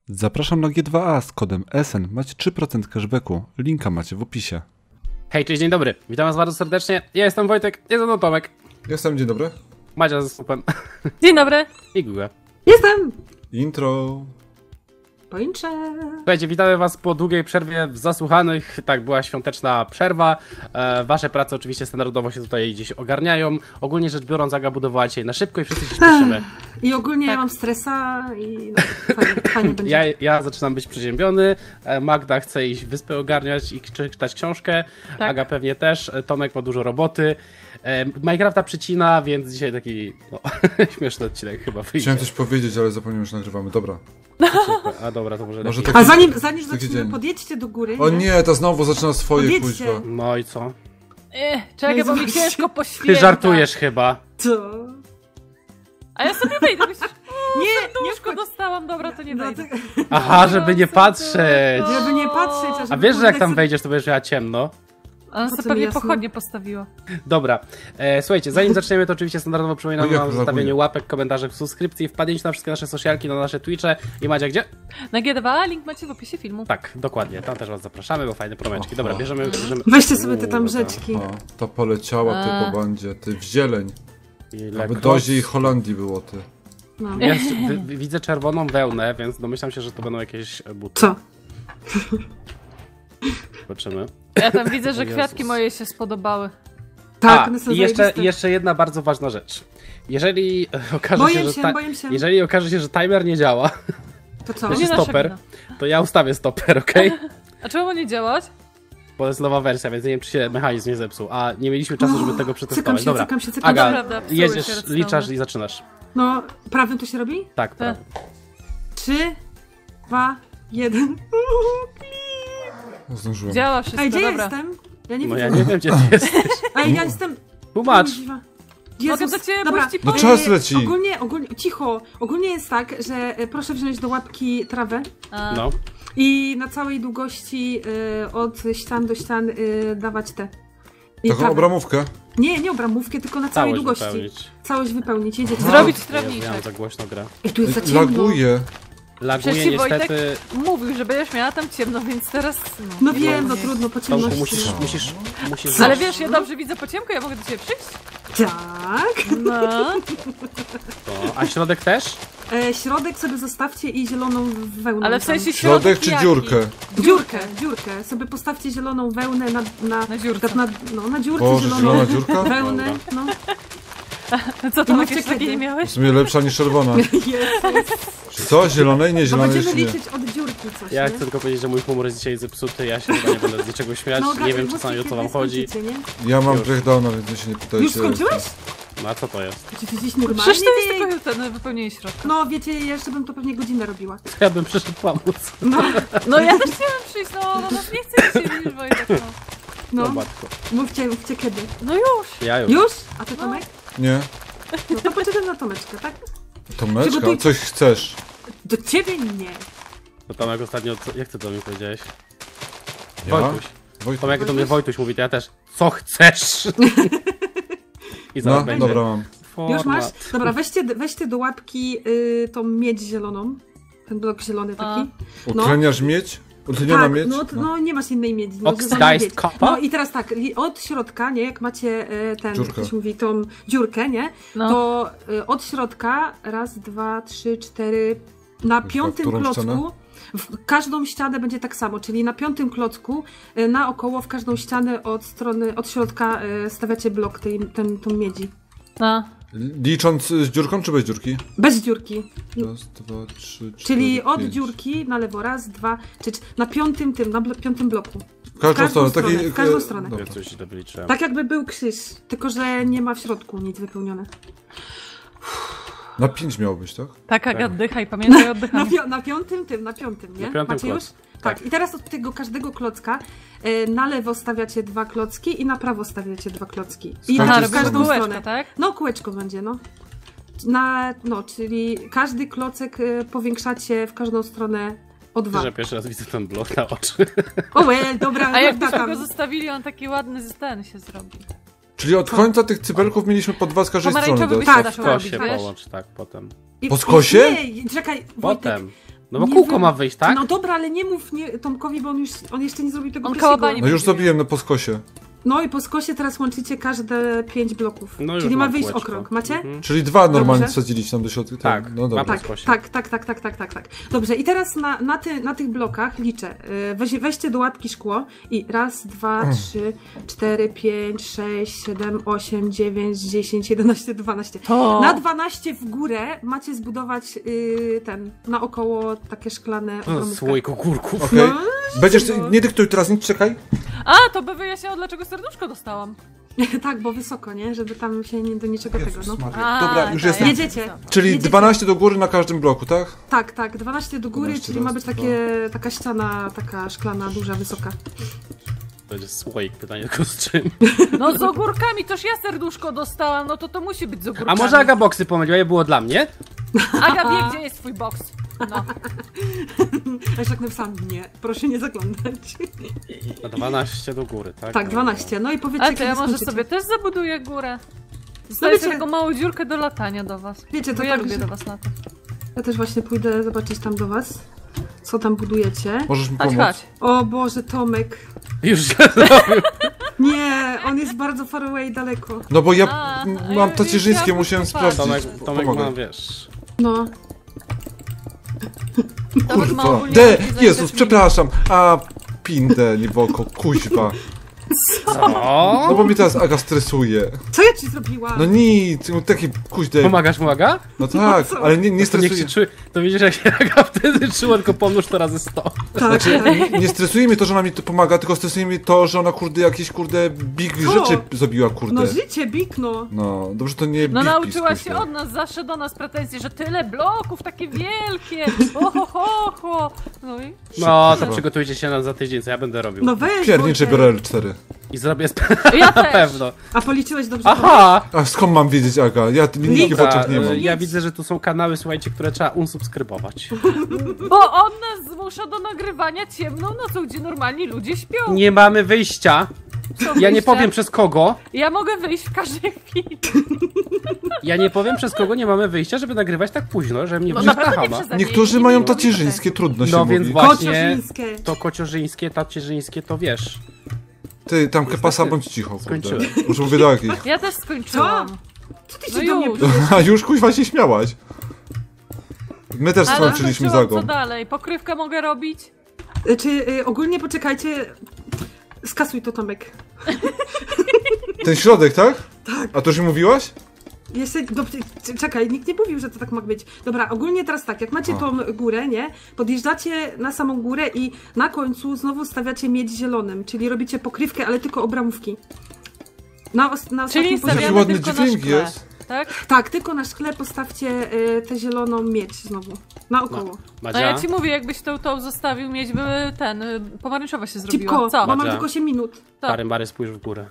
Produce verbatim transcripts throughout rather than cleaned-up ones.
Zapraszam na G dwa A z kodem S N. Macie trzy procent cashbacku. Linka macie w opisie. Hej, cześć, dzień dobry. Witam was bardzo serdecznie. Ja jestem Wojtek, jest mną Tomek. Jestem, dzień dobry. Madzia ze słupem. Dzień dobry. I Guga. Jestem. Intro. Pończe. Słuchajcie, witamy was po długiej przerwie w Zasłuchanych. Tak, była świąteczna przerwa. E, wasze prace oczywiście standardowo się tutaj gdzieś ogarniają. Ogólnie rzecz biorąc, Aga budowała dzisiaj na szybko i wszyscy się śpieszymy. I ogólnie Tak. ja mam stresa i no, fajnie, fajnie będzie. Ja, ja zaczynam być przeziębiony. E, Magda chce iść wyspę ogarniać i czy- czytać książkę. Tak. Aga pewnie też. E, Tomek ma dużo roboty. E, Minecrafta przycina, więc dzisiaj taki no, śmieszny odcinek chyba wyjdzie. Chciałem coś powiedzieć, ale zapomniałem, że nagrywamy. Dobra. A dobra, to może, Może lepiej. tak- A zanim, zanim Taki zaczniemy, dzień. podjedźcie do góry. O nie, to znowu zaczyna swoje Podjedźcie. kuźwa. No i co? Ech, czekaj, bo mi Zobaczcie. ciężko Ty poświęcać. żartujesz chyba. Co? A ja sobie wejdę, myślisz, Nie, nie nóżko dostałam, dobra, to nie no, wejdę. to, Aha, żeby nie patrzeć. żeby nie patrzeć. A żeby wiesz, że jak tam podać- wejdziesz, to będziesz miała ciemno. Ona Po sobie co pewnie mi jasno? pochodnie postawiła. Dobra, e, słuchajcie, zanim zaczniemy, to oczywiście standardowo O, przypominam jak wam o laguje. zostawieniu łapek, komentarzy, subskrypcji, wpadnięcie na wszystkie nasze socialki, na nasze Twitche. I Madzia, gdzie? Na G dwa A link macie w opisie filmu. Tak, dokładnie, tam też was zapraszamy, bo fajne promeczki. Dobra, bierzemy... bierzemy... Weźcie sobie te tam Uuu, rzeczki. O, ta poleciała, ty A. po bandzie, ty w zieleń. Ile Aby kos- dozie i Holandii było, ty. No. Ja wi- wi- widzę czerwoną wełnę, więc domyślam się, że to będą jakieś buty. Co? Zobaczymy. Ja tam widzę, że O Jezus. kwiatki moje się spodobały. Tak, A, one są i jeszcze, zajebiste. jeszcze jedna bardzo ważna rzecz. Jeżeli e, okaże Boję się, że się, ta... boję się. Jeżeli okaże się, że timer nie działa, To co? To nie jest nasza stoper. wina. to ja ustawię stoper, okej? A czemu ma nie działać? Bo jest nowa wersja, więc nie wiem, czy się mechanizm nie zepsuł. A nie mieliśmy czasu, żeby tego Cykam przetestować. się, Dobra, cykam się, cykam Aga, się. Prawda, psuły jedziesz, się redstone'y. liczasz i zaczynasz. No, prawym to się robi? Tak, prawo. Trzy, dwa, jeden. Zdążyłem. Działa wszystko, Ej, gdzie ja dobra. jestem? Ja nie No widzę. ja nie wiem, gdzie ty jesteś. Ej, ja jestem... Tłumacz. Kuźwa. Mogę Jezus, do ciebie dobra. pójść i No po... czas leci. Ogólnie, ogólnie, cicho. Ogólnie jest tak, że e, proszę wziąć do łapki trawę A, No. i na całej długości e, od ścian do ścian e, dawać te. I Taką trawę. obramówkę. Nie, nie obramówkę, tylko na całej Całość długości. wypełnić. Całość wypełnić. Jedziecie. Zrobić Jezu, ja mam trawniczek. za głośno grę. Ej, tu jest za ciemno. Laguje. Laguje Przecież ci Wojtek niestety. mówił, że będziesz miała tam ciemno, więc teraz... No nie wiem, no nie. trudno, po Tomku, ciemności. musisz, musisz, musisz... Ale wiesz, ja dobrze widzę po ciemku, ja mogę do ciebie przyjść? Tak. No. To. A środek też? E, środek sobie zostawcie i zieloną wełnę. Ale w tam. sensie Środek środek czy jaki? dziurkę? Dziurkę, dziurkę. Sobie postawcie zieloną wełnę na... Na, Na dziurce. na, no, na dziurce Boże, zieloną zielona dziurka? wełnę. Dobra. No. Co tam, mówcie jakieś takie kiedy. nie W miałeś? sumie lepsza niż czerwona. Jest. Czy co? Zielonej? Nie, Bo zielonej będziemy jeszcze nie. liczyć od dziurki coś, Ja nie? chcę tylko powiedzieć, że mój humor jest dzisiaj zepsuty, ja się chyba nie będę z niczego śmiać, No, nie wiem mówcie, czasami o co kiedy wam chodzi. skończycie, nie? Ja mam Już. breakdowna, więc wy się nie pytajcie. Już skończyłeś? No a co to jest? Czy ty jesteś normalny? Przecież to jest ty? tylko ten wypełnienie środka. No wiecie, ja jeszcze bym to pewnie godzinę robiła. Ja bym przyszedł pomóc. No, No ja też chciałam przyjść, no, no, no nie chcę dzisiaj widzieć Wojtek, no. no. No matko. Mówcie, mówcie kiedy. No już. Ja już. Już? A ty Tomek? Nie. No to poczekam na Tomeczkę, tak? Tomeczka, Przygotuj- coś chcesz. Do ciebie nie. To Tomek ostatnio, co, jak ty do mnie powiedziałeś? Ja? Wojtuś. Wojtek. Tomek do mnie Wojtuś mówi, to ja też, co chcesz? I zaraz No, będzie. dobra mam. Już masz? Format. Dobra, weźcie, weźcie do łapki y, tą miedź zieloną. Ten blok zielony taki. Utleniasz miedź? Utleniona Tak, miedź? no, to- no nie masz innej miedzi. No, Oxidized zielona miedź. copper? No i teraz tak, li- od środka, nie, jak macie y, ten, Dziurkę. jak to się mówi, tą dziurkę, nie, No. to y, od środka raz, dwa, trzy, cztery, na piątym którą klocku, ścianę? w każdą ścianę będzie tak samo, czyli na piątym klocku, y, naokoło w każdą ścianę od strony, od środka y, stawiacie blok tej, ten, tą miedzi. No. Licząc z dziurką czy bez dziurki? Bez dziurki. Raz, dwa, trzy, cztery, Czyli od pięć. dziurki na lewo, raz, dwa, trzy, cztery, na piątym tym, na bl- piątym bloku. W każdą, każdą stronę. stronę, Taki, w każdą e, stronę. Ja dobra. coś źle wyliczyłem. Tak jakby był krzyż, tylko że nie ma w środku nic wypełnione. Na pięć miało być, tak? Tak, Aga, oddychaj, pamiętaj o Na, oddychaniu. pio- na piątym tym, na piątym, nie? Na piątym Macie już? kloc. Tak. Tak. I teraz od tego każdego klocka e, na lewo stawiacie dwa klocki i na prawo stawiacie dwa klocki. I każdej tak Aha, w strony. każdą robimy kółeczko, stronę. tak? No, kółeczko będzie, no. Na, no, czyli każdy klocek e, powiększacie w każdą stronę o dwa. Że pierwszy raz widzę ten blok na oczy. O, well, dobra, A jakbyśmy tam. go zostawili, on taki ładny z ten się zrobi. Czyli od końca tych cyberków mieliśmy po dwa z każdej strony. Pomarańczowy dać, byś tak? tak, W zaczął robić, kosie wiesz? połącz, tak, potem. I- Po skosie? Nie, czekaj, Wojtek. Potem. No bo Nie kółko wiem. ma wyjść, tak? No dobra, ale nie mów nie, Tomkowi, bo on już on jeszcze nie zrobił tego On pierwszego. kałabanie No już będzie zrobiłem, no po skosie. No i po skosie teraz łączycie każde pięć bloków. No już Czyli ma mam wyjść kółeczko. okrąg. Macie? Mhm. Czyli dwa normalnie Dobrze. wsadziliście tam do środka. Tak, no dobra. ma Tak, skosie. tak, tak, tak, tak, tak, tak, tak. Dobrze, i teraz na, na, ty, na tych blokach liczę. Yy, Weź, weźcie do łapki szkło i raz, dwa, trzy, cztery, pięć, sześć, siedem, osiem, dziewięć, dziesięć, jedenaście, dwanaście. To. Na dwanaście w górę macie zbudować yy, ten, naokoło takie szklane No, obromówka. słoik ogórków. Okej. No, Będziesz, no. nie dyktuj teraz nic, czekaj. A, to by wyjaśniało, dlaczego serduszko dostałam. Tak, bo wysoko, nie? Żeby tam się nie do niczego tego, no. A, Dobra, już tak, jestem. Jedziecie. Czyli Jedziecie. dwanaście do góry na każdym bloku, tak? Tak, tak, dwanaście do góry, dwanaście, czyli ma raz, być dwa. takie, taka ściana, taka szklana, duża, wysoka. To będzie słoik, pytanie tylko z czym. No z ogórkami, toż ja serduszko dostałam, no to to musi być z A ogórkami. może Aga boksy pomyliła, je było dla mnie? Aga wie, gdzie jest twój boks. No. A już tak napisałam, nie, proszę nie zaglądać. Na dwanaście do góry, tak? Tak, dwanaście, no i powiedzcie, Ale to ja kiedy może skończycie. sobie też zabuduję górę. Zostawię wiecie- sobie taką małą dziurkę do latania do was. Wiecie, to Bo ja tak, lubię że- do was latać. Ja też właśnie pójdę zobaczyć tam do was, co tam budujecie. Możesz mi Chodź, pomóc. chodź. O Boże, Tomek. Już źle zrobił. Nie, on jest bardzo far away, daleko. No bo ja A, m, a ja mam tacierzyńskie, wiedziałam, musiałem że to fakt. Tomek, sprawdzić. Tomek Pomogę. ma, wiesz... No. Tomek ma Kurwa. ogólnie De, taki Jezus, zajęty przepraszam. A, pindę, nie boko, kuźwa. No Co? bo mi teraz Aga stresuje. Co ja ci zrobiłam? No nic, no taki kuźde. Pomagasz mu, Aga? No tak, co? ale nie, nie To niech się stresuje. czuje, to widzisz jak się Aga wtedy czuła, tylko pomnóż to razy sto. Tak, tak. Nie, nie stresuje mnie to, że ona mi to pomaga, tylko stresuje mnie to, że ona kurde jakieś kurde big Co? rzeczy zrobiła, kurde. No życie, bikno. No, dobrze to nie No big nauczyła piece, się kurde. od nas, zawsze do nas pretensje, że tyle bloków, takie wielkie, oho, ho, ho. No i No, to Szybko. przygotujcie się na za tydzień, co ja będę robił. No weź, Piernicze Wojtek. biorę L cztery. I zrobię sp... ja na też. pewno. A policzyłeś dobrze? Aha! A skąd mam wiedzieć, Aga? Ja mi nikt w Dobra, oczach nie e, mam. ja widzę, że tu są kanały, słuchajcie, które trzeba unsubskrybować. Bo on nas zmusza do nagrywania ciemną nocą, gdzie normalni ludzie śpią. Nie mamy wyjścia. Co Ja nie wyjście? powiem przez kogo. Ja mogę wyjść w każdej chwili. Ja nie powiem przez kogo nie mamy wyjścia, żeby nagrywać tak późno, że mnie No wrzuca naprawdę nie chama. przeze mnie. Niektórzy Nie mają mówię tacierzyńskie, trudno się No mówi. więc właśnie, Kociorzyńskie. to kociorzyńskie, tacierzyńskie, to wiesz. Ty, tam kepasa, bądź cicho, kurde. Skończyłem. Może mówię do jakich. Ja też skończyłam. Co ty No się do mnie już. plujesz? A już kuźwa się śmiałaś. My też Ale skończyliśmy skończyłam, zagą. co dalej? Pokrywkę mogę robić? Y, Czy y, ogólnie poczekajcie. Skasuj to, Tomek. Ten środek, tak? Tak. A to już mi mówiłaś? Jeszcze, do, c- czekaj, nikt nie mówił, że to tak ma być. Dobra, ogólnie teraz tak, jak macie A. tą górę, nie? Podjeżdżacie na samą górę i na końcu znowu stawiacie miedź zielonym, czyli robicie pokrywkę, ale tylko obramówki. Na, os- na Czyli ostatnim poziomie. Jaki stawiamy ładny tylko na dźwięk szkle. jest. Tak? Tak, tylko na szkle postawcie y, tę zieloną miedź znowu. Naokoło. No Madzia? ja ci mówię, jakbyś tą, tą zostawił mieć, by ten, y, pomarańczowa się zrobiła. Cipko, Co? bo mam Madzia? tylko osiem minut. Pary Mary, spójrz w górę.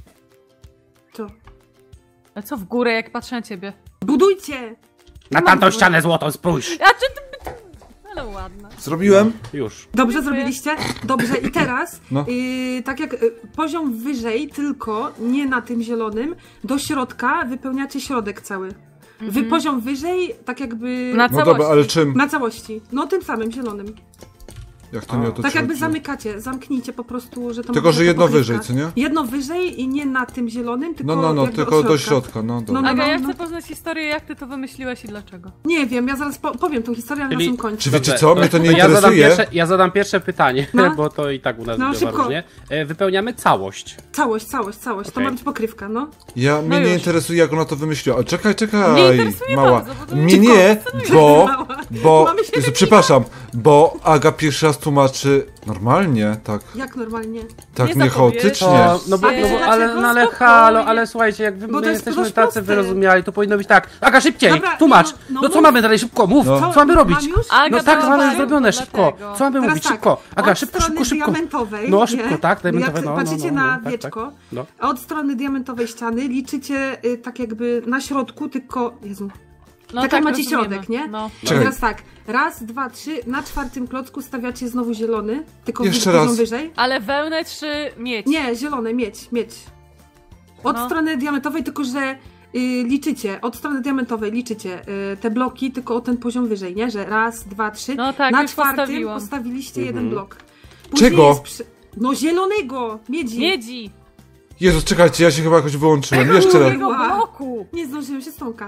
Co? A co w górę, jak patrzę na ciebie? Budujcie! Na tamtą ścianę złotą spójrz! A czy ty... Ale ładna. Zrobiłem? Już. Dobrze Dziękuję. zrobiliście? Dobrze, i teraz, No. y, tak jak y, poziom wyżej, tylko nie na tym zielonym, do środka wypełniacie środek cały. Wy, poziom wyżej, tak jakby Na No całości. dobra, ale czym? na całości. No tym samym, zielonym. Jak to nie o to Tak jakby chodzi? zamykacie, zamknijcie po prostu, że to Tylko, może że ta jedno pokrywka. wyżej, co nie? Jedno wyżej i nie na tym zielonym, tylko No, no, no, jakby tylko od do środka. środka, no dobra. No, Aga, ja no. chcę poznać historię, jak ty to wymyśliłaś i dlaczego. Nie wiem, ja zaraz po powiem tą historię, ale Czyli- na sam końcu. Czy wiecie Dobrze, co? Mnie to nie ja zadam, interesuje. pierwsze, ja zadam pierwsze pytanie, No. bo to i tak u nas No, bywa szybko. różnie. E, Wypełniamy całość. Całość, całość, całość. To Okej. ma być pokrywka, no. Ja, mnie No nie już. interesuje, jak ona to wymyśliła. Ale czekaj, czekaj, Mnie interesuje mała. bardzo, bo to Mnie jest nie, bo, Mała. bo, Mamy się Jezu, przepraszam, bo Aga pierwszy raz tłumaczy normalnie, tak, Jak normalnie? tak Nie nie zapowiedz. chaotycznie. To, no bo, A no wiecie bo, ale, dlaczego? no ale Spokojnie. halo, ale słuchajcie, jak wy, Bo to my jest jesteśmy dość tacy proste. wyrozumiali, to powinno być tak. Aga, szybciej, Dobra, tłumacz! no, No, no co mów. mamy dalej, szybko, mów! No. Co mamy robić? Mam już? Aga, No tak, to mamy bardzo, zrobione, dlatego. szybko! Co mamy Teraz robić, tak, szybko! Aga, od szybko, strony szybko, szybko! diamentowej, No, nie? szybko, tak, diamentowe, Jak no, no, patrzycie no, no, na tak, tak. wieczko, No. od strony diamentowej ściany liczycie y, tak jakby na środku, tylko... Jezu. No tak jak macie rozumiemy. środek, nie? No. I Czekaj. teraz tak, raz, dwa, trzy, na czwartym klocku stawiacie znowu zielony, tylko Jeszcze poziom raz. wyżej. Ale wełnę czy mieć? Nie, zielone, mieć, mieć. Od No. strony diamentowej, tylko że y, liczycie, od strony diamentowej liczycie y, te bloki, tylko o ten poziom wyżej, nie? Że raz, dwa, trzy. No tak, na już czwartym postawiłam. postawiliście Mhm. jeden blok. Później Czego? jest Przy... No zielonego, miedzi. Miedzi! Jezus, czekajcie, ja się chyba jakoś wyłączyłem. Jeszcze raz. Tego bloku! Nie zdążyłem się stąka.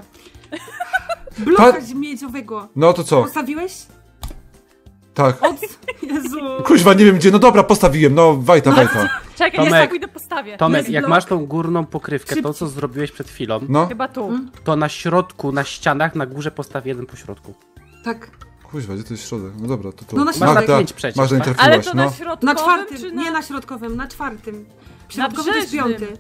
Bloka miedziowego. No to co? Postawiłeś? Tak. Od... Jezu. Kuźwa, nie wiem gdzie, no dobra, postawiłem, no wajta, wajta. Czekaj, Tomek. ja pójdę postawię. Tomek, Jest jak blok. masz tą górną pokrywkę, to Szybciej. co zrobiłeś przed chwilą, No, Chyba tu. to na środku, na ścianach, na górze postaw jeden po środku. Tak. kuźwa, gdzie to jest środek? No dobra, to tu. No na środek. Magda, pięć przecież, Magda, nie tak? Ale trafiłaś, to no. na środkowym, Na czwartym, czy na... nie na środkowym, na czwartym. Środkowy to jest brzeżnym. piąty.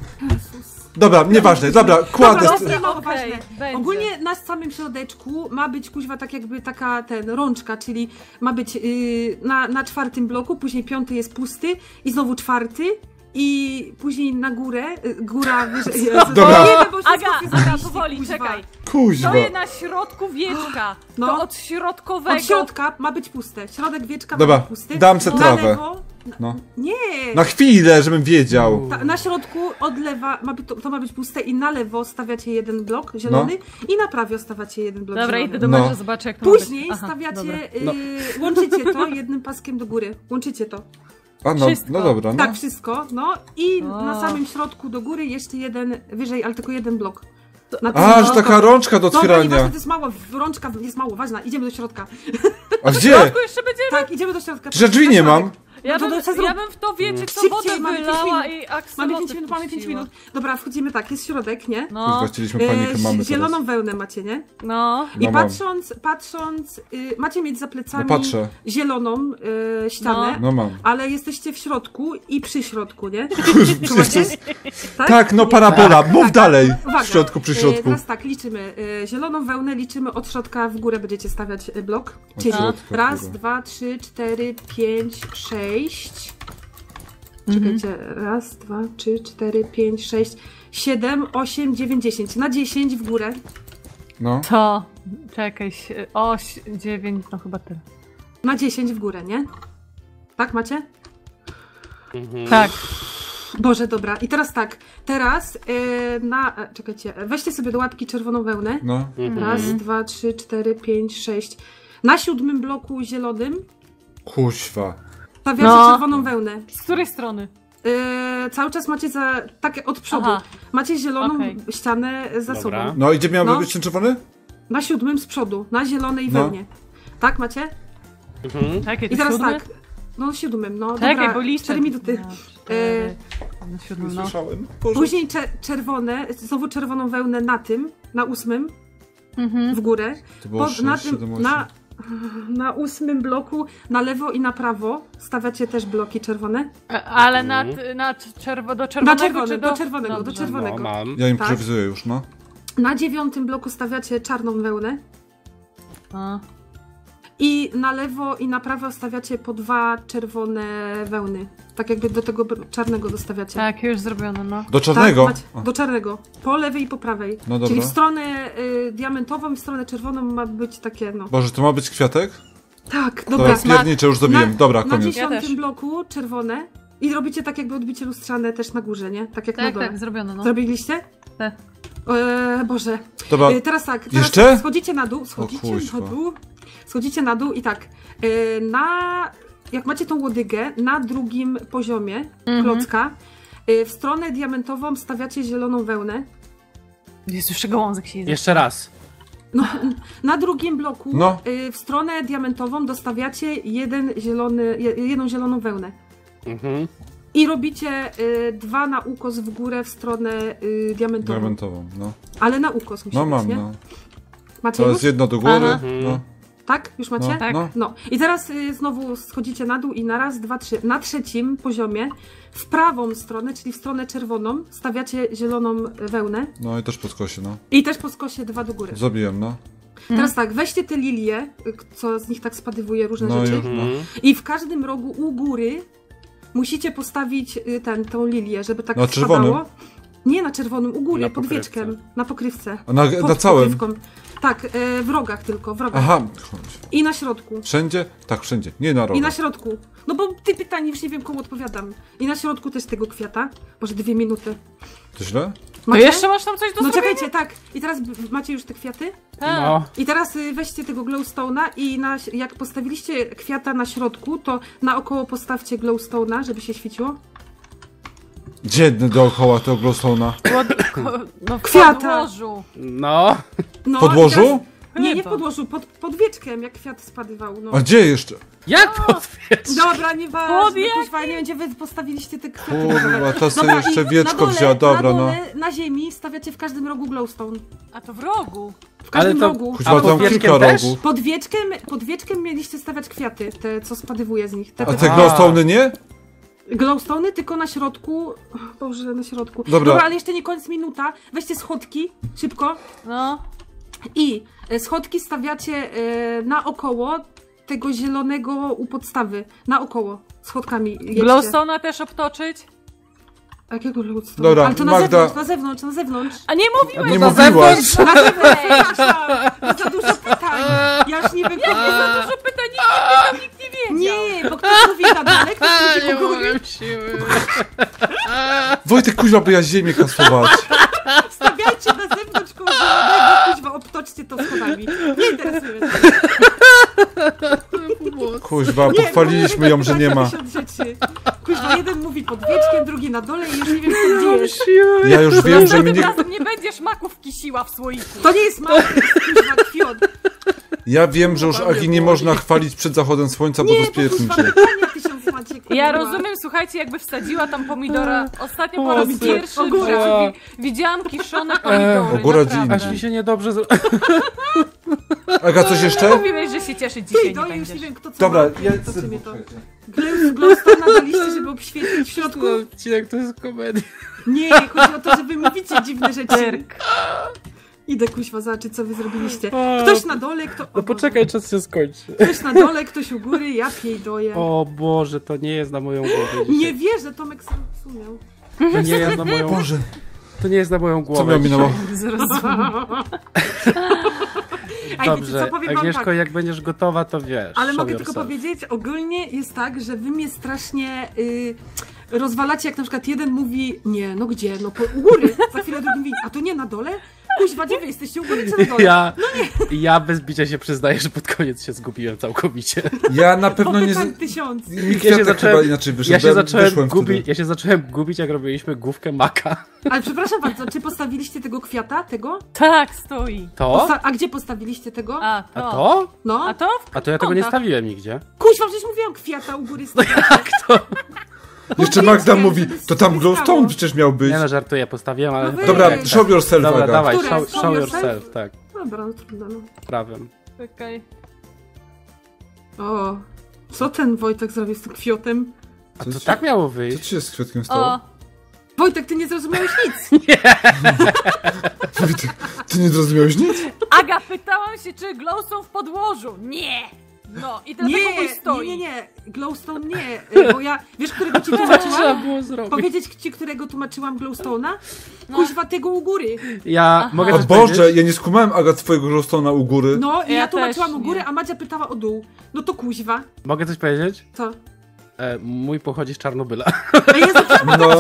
Jezus. Dobra, nieważne, dobra, kładę. Dobra, st- dobra. mało okej, ważne. będzie. Ogólnie na samym środeczku ma być kuźwa tak jakby taka ten rączka, czyli ma być yy, na, na czwartym bloku, później piąty jest pusty i znowu czwarty i później na górę, y, góra wyżej. Jezu, Dobra. nie wiem, bo wszystko Aga, się Aga, zamieści, powoli, kuźwa. czekaj. Kuźwa. To jest na środku wieczka. No. To od środkowego. Od środka ma być puste. Środek wieczka Dobra, ma być pusty. dam se Na trawę. lewo, No. nie! Na chwilę, żebym wiedział. Ta, na środku od lewa ma być, to, to ma być puste i na lewo stawiacie jeden blok zielony i na prawo stawiacie jeden blok Dobra, zielony. idę do No. męża, zobaczę jak to ma być. Później Aha, stawiacie, dobra. No. y, łączycie to jednym paskiem do góry. Łączycie to. A no, Wszystko. no dobra, no. Tak, wszystko. No i O. na samym środku do góry jeszcze jeden wyżej, ale tylko jeden blok. Na tym A, że środku. taka rączka do Dobra, nieważne, otwierania. to jest mało, rączka jest mało, ważna. Idziemy do środka. A gdzie? Tu jeszcze będziemy... Tak, idziemy do środka. Że drzwi Na nie środek. mam. Ja, No to bym, to co zrób? ja bym w to wiecie co Szybciej, wodę mamy pięć wylała minut. i aksyloty Mamy pięć minut, mamy pięć puściła. minut. Dobra, wchodzimy tak, jest środek, nie? No, Kuźwa, chcieliśmy panikę, E, mamy zieloną teraz. wełnę macie, nie? no. I No mam. patrząc, patrząc, y, macie mieć za plecami No patrzę. zieloną y, ścianę, No mam. ale jesteście w środku i przy środku, nie? Jezus. Tak, Tak, no Nie. parabola, mów Tak. dalej. Uwaga, W środku, przy y, środku. Teraz tak, liczymy. Y, zieloną wełnę liczymy od środka w górę, będziecie stawiać y, blok. Od Czyli środka w raz, górę. dwa, trzy, cztery, pięć, sześć. Czekajcie, raz, dwa, trzy, cztery, pięć, sześć, siedem, osiem, dziewięć, dziesięć. Na dziesięć w górę. No. To, czekaj, oś, dziewięć, no chyba tyle. Na dziesięć w górę, nie? Tak macie? Mhm. Tak. Boże, dobra. I teraz tak, teraz yy, na... e, Czekajcie, weźcie sobie do łapki czerwoną wełnę. No. Mhm. Raz, dwa, trzy, cztery, pięć, sześć. Na siódmym bloku zielonym Kuźwa. stawiacie No. czerwoną wełnę. Z której strony? Yy, cały czas macie za... tak od przodu. Aha. Macie zieloną Okej. ścianę za Dobra. sobą. No i gdzie miałby No. być ten czerwony? Na siódmym z przodu, na zielonej No. wełnie. Tak macie? Mhm. Czekaj, I to teraz siódmy? tak. No siódmym, no Czekaj, dobra, bo liczę. cztery minuty. No, cztery, na siódmym, no. Słyszałem. Boże. Później cze czerwone, znowu czerwoną wełnę na tym, na ósmym, Mhm. w górę. To było Po, sześć, na, siedem, tym, osiem. na, na ósmym bloku, na lewo i na prawo stawiacie też bloki czerwone. A- Ale na, Mhm. na czerwo, do Na czerwonego czerwony, czy do... do czerwonego, do Dobrze. czerwonego. No, mam. Ja Tak. improwizuję już, no. Na dziewiątym bloku stawiacie czarną wełnę. A. I na lewo i na prawo stawiacie po dwa czerwone wełny. Tak jakby do tego b- czarnego dostawiacie. Tak, już zrobione, no. Do czarnego? Tak, macie- do czarnego. Po lewej i po prawej. No dobra. Czyli w stronę y, diamentową i w stronę czerwoną ma być takie, no. Boże, to ma być kwiatek? Tak, Dobra, dobra. piernicze już zrobiłem. Dobra, Na koniec. dziesiątym Ja też. bloku czerwone. I robicie tak jakby odbicie lustrzane też na górze, nie? Tak jak na Tak, dole. tak, zrobione, no. Zrobiliście? Tak. E, Boże. Dobra, E, teraz tak. Teraz Jeszcze? Schodzicie na dół, schodzicie kuźwa. na dół. Schodzicie na dół i tak. E, na... Jak macie tą łodygę, na drugim poziomie Mhm. klocka, e, w stronę diamentową stawiacie zieloną wełnę. Jest już gołązek się jedzie. Jeszcze raz. No, na drugim bloku No. y, w stronę diamentową dostawiacie jeden zielony, je- jedną zieloną wełnę. Mhm. I robicie y, dwa na ukos w górę w stronę y, diamentową. diamentową, no. Ale na ukos musi No być, mam, nie? no. Macie To już? jest jedno do góry, Aha. no. Tak? Już macie? No, Tak. no. No. I teraz y, znowu schodzicie na dół i na raz, dwa, trzy. Na trzecim poziomie w prawą stronę, czyli w stronę czerwoną, stawiacie zieloną wełnę. No i też po skosie, no. I też po skosie dwa do góry. Zrobiłem, no. Teraz tak, weźcie te lilie, y, co z nich tak spadywuje różne No rzeczy. już, no. Mhm. I w każdym rogu u góry musicie postawić y, ten, tą lilię, żeby tak Na spadało. czerwonym? Nie na czerwonym, u góry, Na pod pokrywce. wieczkiem, na pokrywce. A na, Pod na całym? pokrywką. Tak, e, w rogach tylko, w rogach. Aha, chodź. I na środku. Wszędzie? Tak, wszędzie. Nie na I rogu. na środku. No bo ty pytanie, już nie wiem komu odpowiadam. I na środku też tego kwiata. Może dwie minuty. To źle? To Macie? jeszcze masz tam coś do No zrobienia? czekajcie, tak. I teraz b- macie już te kwiaty? Tak. No. I teraz y, weźcie tego glowstone'a i na, jak postawiliście kwiata na środku, to naokoło postawcie glowstone'a, żeby się świeciło. Gdzie dookoła tego glowstone'a? Pod, ko- no w Kwiata. podłożu. No. No, W podłożu? i teraz- Nie, nie w Chyba. podłożu, pod, pod wieczkiem, jak kwiat spadywał. No. A gdzie jeszcze? Jak potwierdź? Dobra, nieważne, Pod jakim? kuźwa, nie wiem, gdzie wy postawiliście te kwiaty. Kurwa, to sobie Dobra, jeszcze i wieczko na dole, wzięła, dobra, na no. dole, na ziemi stawiacie w każdym rogu glowstone. A to w rogu. W każdym Ale to- rogu. Kuźwa, A tam pod kilka wieczkiem też? rogów. Pod wieczkiem, pod wieczkiem mieliście stawiać kwiaty, te co spadywuje z nich. Te, A te te A. glowstone'y nie? glowstone'y tylko na środku. Boże, na środku. Dobra. ale jeszcze nie koniec minuta. Weźcie schodki, szybko. No. I e, schodki stawiacie e, naokoło tego zielonego u podstawy. Naokoło. Schodkami jedźcie. Glowstone'a też obtoczyć? Jakiego glowstone'a? Dobra, Ale to na Magda- zewnątrz, na zewnątrz, na zewnątrz. A nie mówiłeś! Nie na mówiłaś. zewnątrz? Na zewnątrz, przepraszam. To za dużo pytań. Ja już nie wiem, Nie za dużo pytań, nikt nie pytał, nikt nie wiedział. Nie, bo ktoś mówi na dole, ktoś mówi Nie u góry. mogę siły. Wojtek, kuźwa, by ja ziemię kasować. Stawiajcie na zewnątrz koło zielonego, kuźwa, obtoczcie to schodami. Nie interesuje mnie. Kuźwa, Nie, pochwaliliśmy bo ją, że nie ma. tysiąc rzeczy. Kuźwa, jeden mówi pod wieczkiem, drugi na dole i już nie wiem, kto gdzie jest. Ja już wiem, że Tym mnie... razem nie będziesz maków kisiła w słoiku. To nie jest mały, to jest kuźwa kwiat. Ja wiem, że już Agi nie można chwalić przed zachodem słońca, bo to Nie, jest bo kuźwa, piernicze. pytanie tysiąc macie, kuźwa. Ja rozumiem, słuchajcie, jakby wsadziła tam pomidora. Ostatnio po O, raz ty- pierwszy w ogóra. życiu wi- widziałam kiszone pomidory. ogóra naprawdę. Aż mi się niedobrze zro... Aga, coś jeszcze? Mówiłeś, że się cieszy Ty, dzisiaj, no nie i już nie będziesz. wiem, kto co Dobra, ma. ja... To co mnie to. Glow- Glowstone'a daliście, żeby obświetlić w środku? No, odcinek to jest komedia. Nie, chodzi o to, że wy mówicie dziwne rzeczy. Cyrk. Idę kuźwa zobaczyć, co wy zrobiliście. Ktoś na dole, kto... No poczekaj, czas się skończy. Ktoś na dole, ktoś u góry, ja piejdoję. O Boże, to nie jest na moją głowę Nie dzisiaj. wierzę, Tomek sam sumiał. To nie jest na moją... Boże, To nie jest na moją głowę co miał minęło? Zrozumiem. Ej, Dobrze, wiecie co, powiem wam Agnieszko, tak. jak będziesz gotowa, to wiesz. Ale show mogę tylko yourself. powiedzieć, ogólnie jest tak, że wy mnie strasznie y, rozwalacie, jak na przykład jeden mówi, nie, no gdzie, no po, u góry, za chwilę drugi mówi, a to nie na dole? Kuźwa, gdzie wy jesteście, u góry czy na dole? Ja, ja bez bicia się przyznaję, że pod koniec się zgubiłem całkowicie. Ja na pewno nie... Popytań z- tysiąc. Mi Ja kwiatek się zacząłem- chyba inaczej wyszedł, Ja się, bo zacząłem wyszłem gubić, wtedy. ja się zacząłem gubić, jak robiliśmy główkę maka. Ale przepraszam bardzo, czy postawiliście tego kwiata, tego? Tak, stoi. To? Posta- a gdzie postawiliście tego? A to. A to? No. A to? W A to ja tego nie kątach. stawiłem nigdzie. Kuźwa, przecież mówiłam kwiata u góry stawiacie. Jeszcze Pod Magda wieczkiem, mówi, żeby to tam się glowstone stało. przecież miał być. Nie no, żartuję, postawiłem, ale... No wy- Dobra, Tak, show yourself, Dobra, Aga. dawaj, Które? show, Show show yourself? yourself, tak, Dobra, no trudno, no. prawem. Czekaj. O, co ten Wojtek zrobił z tym kwiotem? A to tak miało Co wyjść? ci się z kwiatkiem O, stało? Wojtek, ty nie zrozumiałeś nic! Ty, ty nie zrozumiałeś nic? Aga, pytałam się, czy glow są w podłożu. Nie! No, i dlatego mój Nie, stoi. nie, nie, nie, glowstone nie, y, bo ja, wiesz, którego ci Trzeba tłumaczyłam? było zrobić. Powiedzieć ci, którego tłumaczyłam glowstone'a? Kuźwa, tego u góry. Ja Aha. mogę O coś Boże, powiedzieć? ja nie skumałem, Aga, twojego glowstone'a u góry. No, i ja, Ja tłumaczyłam też u góry, nie. a Madzia pytała o dół. No to kuźwa. Mogę coś powiedzieć? Co? E, mój pochodzi z Czarnobyla. A Jezu, No,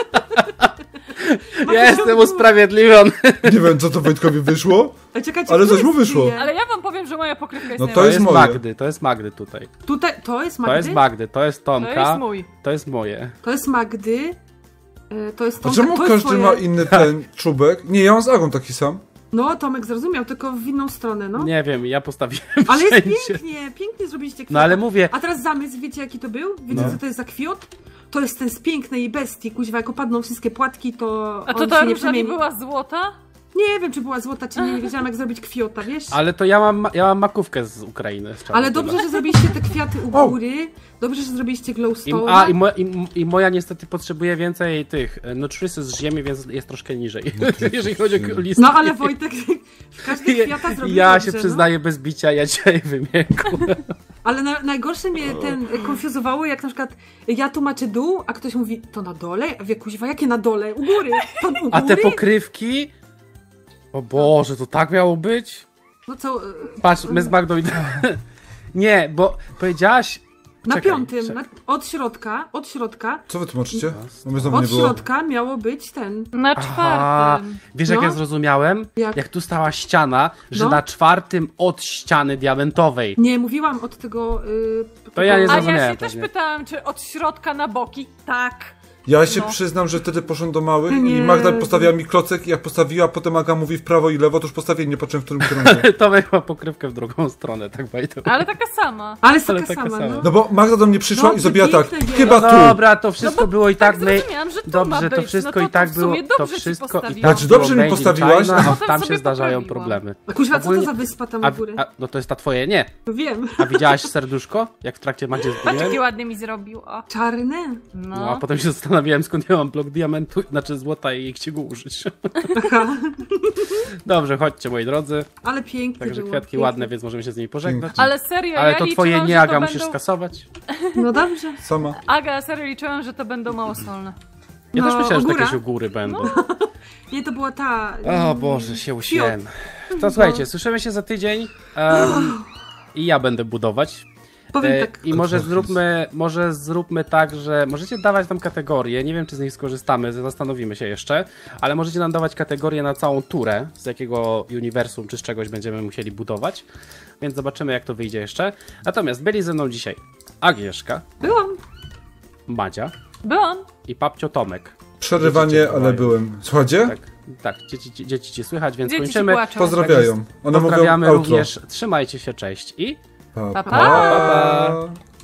Ja jestem usprawiedliwiony. nie wiem, co to Wojtkowi wyszło. A czekajcie, Ale który coś mu jest wyszło. bije? Ale ja wam powiem, że moja pokrywka jest No no to To jest jest moje. Magdy, to jest Magdy tutaj. Tutaj, to jest To Magdy? jest Magdy, to jest To jest Tomka, mój. to jest moje. To jest Magdy. e, To jest A Tomka, czemu to jest każdy twoje. ma inny ten czubek? Nie, ja mam z Agą taki sam. No, Tomek zrozumiał, tylko w inną stronę, no. Nie wiem, ja postawiłem Ale jest wszędzie. pięknie, pięknie zrobiliście kwiat. No ale mówię, A teraz zamysł, wiecie jaki to był? Wiecie No. co to jest za kwiot? To jest ten z pięknej bestii, kuźwa, jak opadną wszystkie płatki, to A to on ta się nie róża nie przemieni. była złota? Nie wiem, czy była złota, czy nie, nie wiedziałam jak zrobić kwiota, wiesz? ale to ja mam, ja mam makówkę z Ukrainy. Z Ale Czarnobyla. dobrze, że zrobiliście te kwiaty u O. góry, dobrze, że zrobiliście I, glowstone. a, i, mo, i, I moja niestety potrzebuje więcej tych e, nutrysy z ziemi, więc jest troszkę niżej. Jeżeli chodzi o listki. No ale Wojtek, każdy kwiata zrobił Ja dobrze, się przyznaję bez bicia, ja dzisiaj wymiękł. No. Ale na, najgorsze mnie ten konfuzowało, jak na przykład ja tłumaczę dół, a ktoś mówi, to na dole? A wie, kuźwa, jakie na dole? U góry? To u góry? A te pokrywki? O Boże, to tak miało być? No co, e, Patrz, my z Magdą... Nie, bo powiedziałaś Na Czekaj, piątym, czekaj. na, od środka, od środka, Co wy tłumaczycie? Bo mnie znowu od nie było. środka miało być ten. Na Aha, czwartym. wiesz jak No. ja zrozumiałem? Jak? Jak tu stała ściana, że No. na czwartym od ściany diamentowej. Nie, mówiłam od tego... Yy, To ja nie A ja zrozumiałem się też pewnie. pytałam, czy od środka na boki. Tak. Ja się No. przyznam, że wtedy poszedłem do małych i Nie. Magda postawiła mi klocek i jak postawiła, potem Aga mówi w prawo i lewo, to już postawiłem, nie patrzyłem w którym kierunku. Tomek ma pokrywkę w drugą stronę, tak bajto. Ale taka sama. Ale jest Ale taka taka sama, sama. no. No bo Magda do mnie przyszła Dobrze, i zrobiła tak, piękne dzieło. chyba tu. Dobra, to wszystko No bo było i tak, tak my... zrozumiałam, że tu Dobrze, ma to być. wszystko no i tak w było. sumie To dobrze ci wszystko i postawiłam. tak Znaczy, dobrze mi było postawiłaś, Made in no. China, a tam się sobie zdarzają poprawiłam. problemy. A kuźwa, co to Ogólnie- za wyspa tam A, u góry? a, no to jest ta twoje, nie. Wiem. A widziałaś serduszko? Jak w trakcie Magdzie Patrz, jakie zgubiłem? ładnie mi zrobił. O. Czarne? No. No, a potem się zastanawiałem, skąd ja mam blok diamentu, znaczy złota i jak go użyć. Aha. Dobrze, chodźcie moi drodzy. Ale pięknie Także było. kwiatki pięknie. ładne, więc możemy się z nimi pożegnać. Ale serio, Ale ja to liczyłam, twoje nie, że Aga, to musisz będą... skasować. No dobrze. Sama. Aga, serio liczyłam, że to będą małosolne. Ja No, też myślałem, że u góra? jakieś u góry będą. Nie, to była ta... O mm, Boże, się usiłem. To słuchajcie, słyszymy się za tydzień um, i ja będę budować. Powiem E, tak. I może Kosmos. zróbmy, może zróbmy tak, że możecie dawać nam kategorie, nie wiem czy z nich skorzystamy, zastanowimy się jeszcze, ale możecie nam dawać kategorie na całą turę, z jakiego uniwersum czy z czegoś będziemy musieli budować, więc zobaczymy jak to wyjdzie jeszcze. Natomiast byli ze mną dzisiaj Agnieszka, Byłam. Madzia Byłam. i Papcio Tomek. Przerywanie, Dzieci cię ale wołają. byłem. Słuchajcie? Tak, tak dzieci, dzieci, dzieci ci słychać, więc Dzieci ci kończymy. płaczą. Pozdrawiają. One mówią Pozdrawiamy outro. również, trzymajcie się, cześć i... Pa, Pa, pa. pa. Pa, pa.